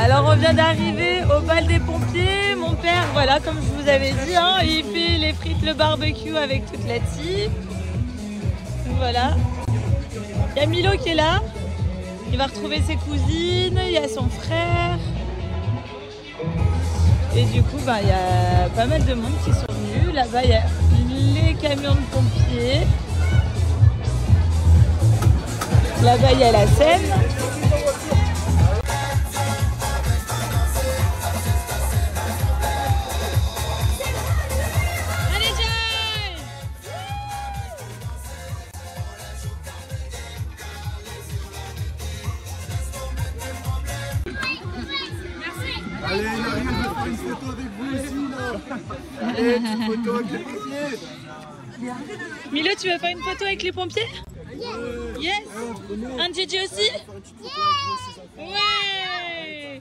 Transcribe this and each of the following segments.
Alors on vient d'arriver au bal des pompiers. Mon père, voilà, comme je vous avais dit, hein, il fait les frites, le barbecue avec toute la team. Voilà. Il y a Milo qui est là. Il va retrouver ses cousines, il y a son frère. Et du coup, bah, il y a pas mal de monde qui sont venus. Là-bas, il y a les camions de pompiers. Là-bas, il y a la scène. Allez, il arrive de faire une photo avec vous aussi, là. Allez, une photo avec les pompiers. Milo, tu veux faire une photo avec les pompiers? Yes. Un Gigi aussi? Ouais.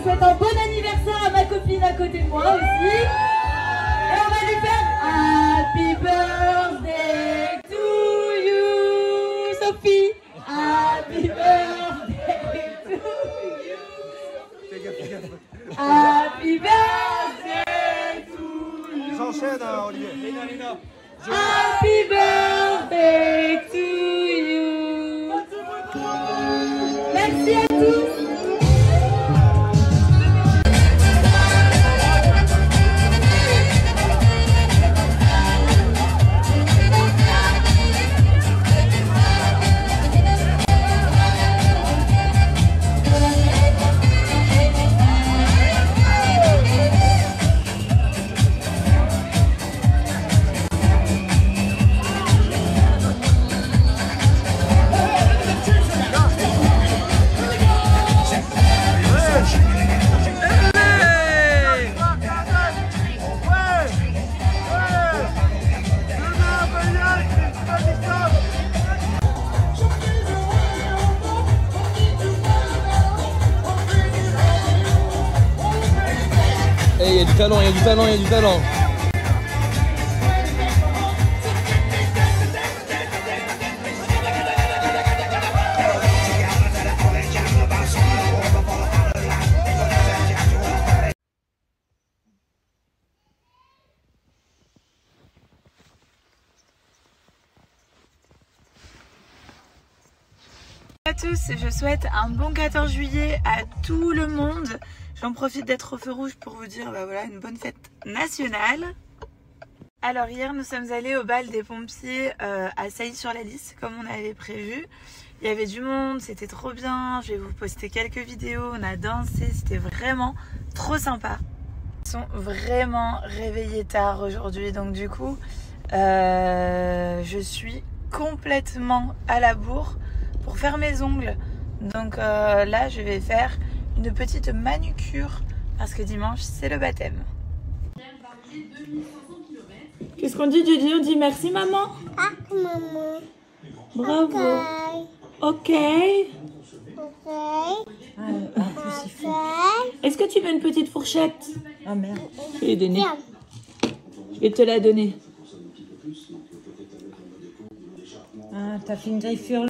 souhaite un bon anniversaire à ma copine à côté de moi aussi. Et on va lui faire Happy birthday to you, Sophie. Happy birthday to you. Happy birthday to you. J'enchaîne, Olivier. Happy birthday to you. Merci à tous. Il y a du talent, il y a du talent, il y a du talent. Bonjour à tous, je souhaite un bon 14 juillet à tout le monde. J'en profite d'être au feu rouge pour vous dire bah voilà, une bonne fête nationale. Alors hier nous sommes allés au bal des pompiers à Sailly-sur-la-Lys comme on avait prévu. Il y avait du monde, c'était trop bien, je vais vous poster quelques vidéos, on a dansé, c'était vraiment trop sympa. Ils sont vraiment réveillés tard aujourd'hui, donc du coup je suis complètement à la bourre pour faire mes ongles. Donc là je vais faire une petite manucure parce que dimanche c'est le baptême. Qu'est-ce qu'on dit Didi? On dit merci maman. Ah maman. Bravo. Ok. Est-ce que tu veux une petite fourchette? Ah merde. Je vais lui donner. Je vais te la donner. Ah, t'as fait une griffure.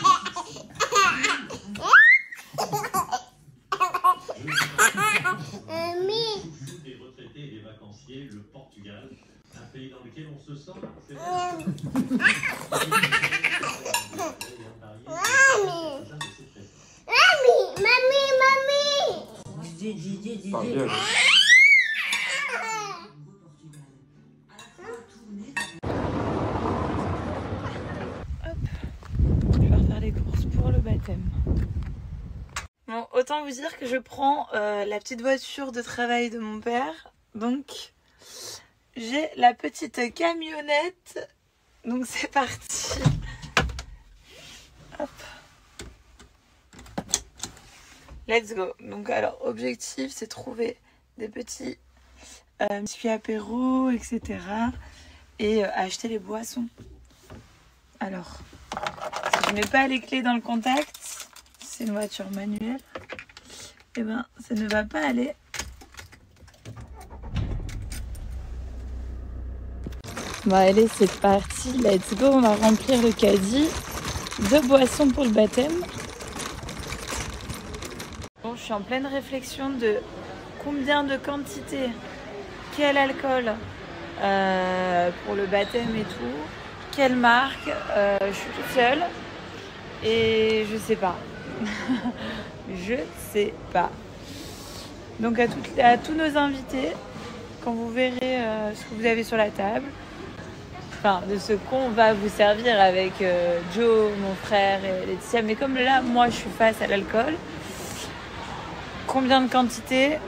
Des retraités et des vacanciers, le Portugal, un pays dans lequel on se sent. Je vais refaire les courses pour le baptême. Bon, autant vous dire que je prends la petite voiture de travail de mon père. Donc, j'ai la petite camionnette. Donc, c'est parti. Hop. Let's go. Donc, alors, objectif, c'est trouver des petits biscuits apéro, etc. Et acheter les boissons. Alors, si je mets pas les clés dans le contact, c'est une voiture manuelle, et ben ça ne va pas aller. Bon allez, c'est parti, let's go, on va remplir le caddie de boissons pour le baptême. Bon, je suis en pleine réflexion de combien de quantité, quel alcool pour le baptême et tout, quelle marque, je suis toute seule et je sais pas. Je sais pas. Donc à tous nos invités, quand vous verrez ce que vous avez sur la table, enfin de ce qu'on va vous servir avec Joe, mon frère et Laetitia, mais comme là moi je suis face à l'alcool, combien de quantité,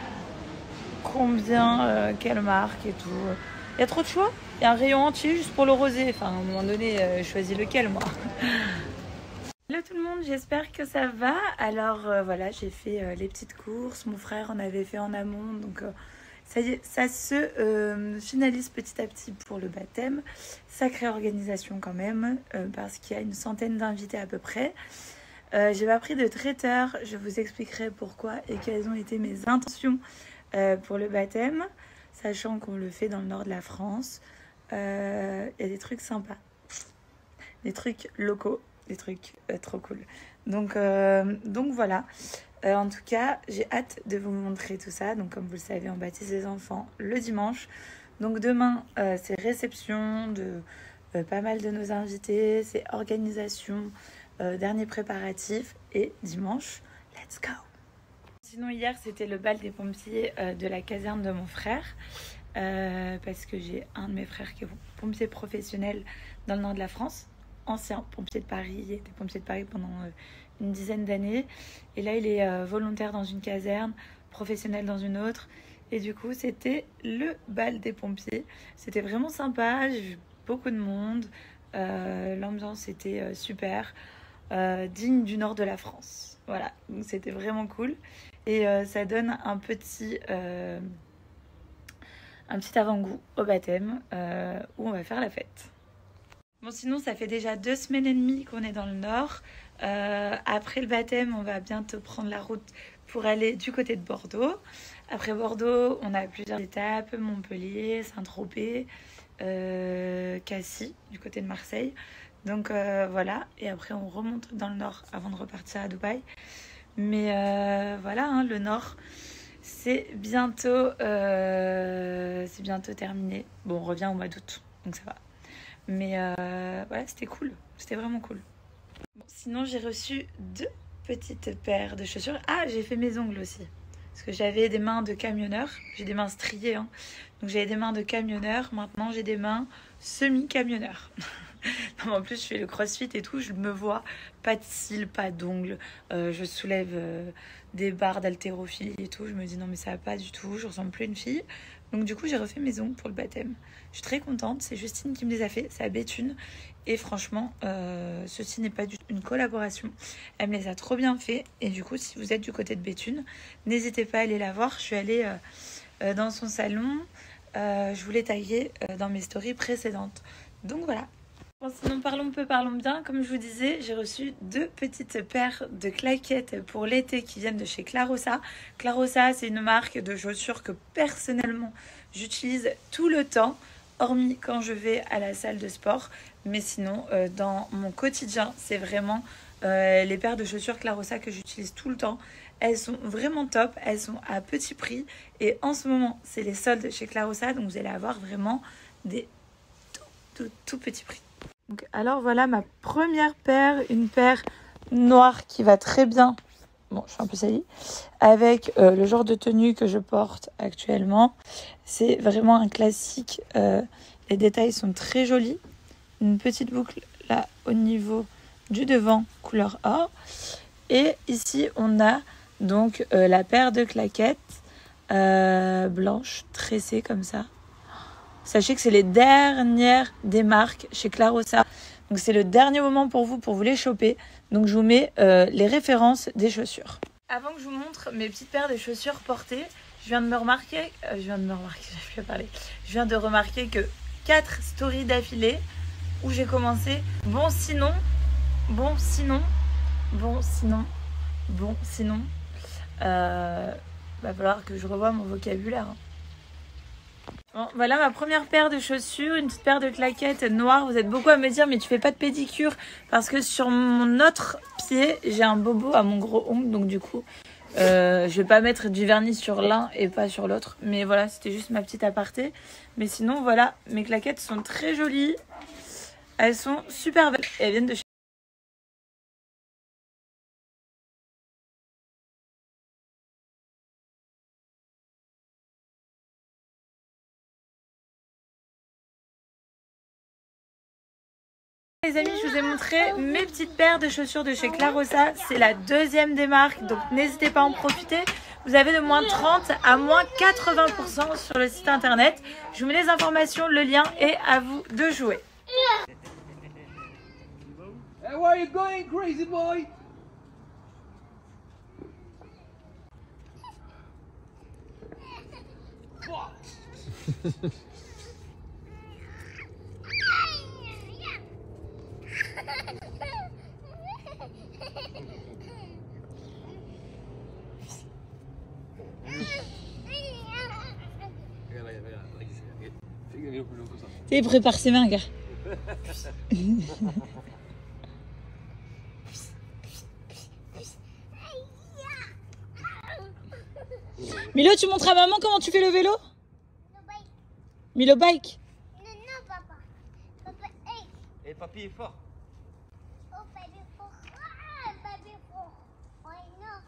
combien, quelle marque et tout. Il y a trop de choix. Il y a un rayon entier juste pour le rosé. Enfin à un moment donné, je choisis lequel moi. Hello tout le monde, j'espère que ça va. Alors voilà, j'ai fait les petites courses, mon frère en avait fait en amont, donc ça y est, ça se finalise petit à petit pour le baptême. Sacrée organisation quand même, parce qu'il y a une centaine d'invités à peu près. J'ai pas pris de traiteur, je vous expliquerai pourquoi et quelles ont été mes intentions pour le baptême, sachant qu'on le fait dans le nord de la France. Il y a des trucs sympas, des trucs locaux, des trucs trop cool. Donc voilà, en tout cas j'ai hâte de vous montrer tout ça. Donc comme vous le savez, on baptise les enfants le dimanche. Donc demain c'est réception de pas mal de nos invités, c'est organisation, dernier préparatif, et dimanche, let's go. Sinon hier c'était le bal des pompiers de la caserne de mon frère, parce que j'ai un de mes frères qui est pompier professionnel dans le nord de la France, ancien pompier de Paris, il était pompier de Paris pendant une dizaine d'années, et là il est volontaire dans une caserne, professionnel dans une autre, et du coup c'était le bal des pompiers. C'était vraiment sympa, j'ai vu beaucoup de monde, l'ambiance était super, digne du nord de la France. Voilà, donc c'était vraiment cool, et ça donne un petit avant-goût au baptême où on va faire la fête. Bon, sinon ça fait déjà 2 semaines et demie qu'on est dans le nord. Après le baptême, on va bientôt prendre la route pour aller du côté de Bordeaux. Après Bordeaux, on a plusieurs étapes: Montpellier, Saint-Tropez, Cassis, du côté de Marseille. Donc voilà, et après on remonte dans le nord avant de repartir à Dubaï. Mais voilà, hein, le nord, c'est bientôt terminé. Bon, on revient au mois d'août, donc ça va. Mais voilà, c'était cool, c'était vraiment cool. Bon, sinon j'ai reçu 2 petites paires de chaussures. Ah, j'ai fait mes ongles aussi, parce que j'avais des mains de camionneur, j'ai des mains striées, hein. Donc j'avais des mains de camionneur, maintenant j'ai des mains semi-camionneur. Non, en plus je fais le crossfit et tout, je me vois pas de cils, pas d'ongles, je soulève des barres d'haltérophilie et tout, je me dis non mais ça va pas du tout, je ressemble plus à une fille. Donc du coup j'ai refait mes ongles pour le baptême. Je suis très contente, c'est Justine qui me les a fait, c'est à Béthune, et franchement ceci n'est pas du tout une collaboration, elle me les a trop bien fait. Et du coup si vous êtes du côté de Béthune, n'hésitez pas à aller la voir. Je suis allée dans son salon, je vous l'ai tagué dans mes stories précédentes. Donc voilà. Bon, sinon parlons peu, parlons bien. Comme je vous disais, j'ai reçu 2 petites paires de claquettes pour l'été qui viennent de chez Clarossa. Clarossa, c'est une marque de chaussures que personnellement j'utilise tout le temps, hormis quand je vais à la salle de sport. Mais sinon, dans mon quotidien, c'est vraiment les paires de chaussures Clarossa que j'utilise tout le temps. Elles sont vraiment top, elles sont à petit prix. Et en ce moment, c'est les soldes chez Clarossa, donc vous allez avoir vraiment des tout petits prix. Donc, alors voilà ma première paire, une paire noire qui va très bien, bon je suis un peu salie, avec le genre de tenue que je porte actuellement. C'est vraiment un classique, les détails sont très jolis, une petite boucle là au niveau du devant couleur or, et ici on a donc la paire de claquettes blanches tressées comme ça. Sachez que c'est les dernières des marques chez Clarossa. Donc c'est le dernier moment pour vous les choper. Donc je vous mets les références des chaussures. Avant que je vous montre mes petites paires de chaussures portées, je viens de remarquer que 4 stories d'affilée où j'ai commencé bon sinon. Va falloir que je revoie mon vocabulaire. Bon, voilà ma première paire de chaussures, une petite paire de claquettes noires. Vous êtes beaucoup à me dire mais tu fais pas de pédicure, parce que sur mon autre pied j'ai un bobo à mon gros ongle, donc du coup je vais pas mettre du vernis sur l'un et pas sur l'autre. Mais voilà, c'était juste ma petite aparté. Mais sinon voilà, mes claquettes sont très jolies, elles sont super belles et elles viennent de chez... Les amis, je vous ai montré mes petites paires de chaussures de chez Clarossa. C'est la 2e des marques, donc n'hésitez pas à en profiter. Vous avez de moins 30 à moins 80% sur le site internet. Je vous mets les informations, le lien, et à vous de jouer. Hey, where are you going, crazy boy? Il prépare ses mains, gars. Milo, tu montres à maman comment tu fais le vélo? Milo bike. Non, non, papa. Papa, hey. Et papy est fort. Oh, baby, fort. Ah, baby, fort. Oh, non.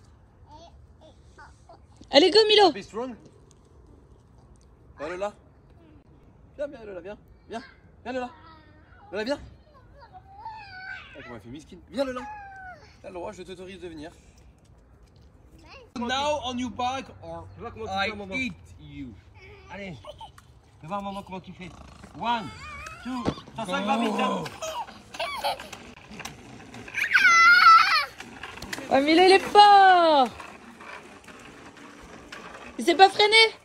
Allez, go, Milo. Be strong. Va Lola. Viens, viens Lola, viens. Viens. Viens Lola. Lola, viens. Ah, comment elle fait miskin. Viens Lola. T'as le droit, je t'autorise de venir. Now on your bike or I eat you. Allez. Fais voir maman comment tu fais. 1, 2, 105 va vite. Hein. Oh, Milo, il est fort. Il s'est pas freiné.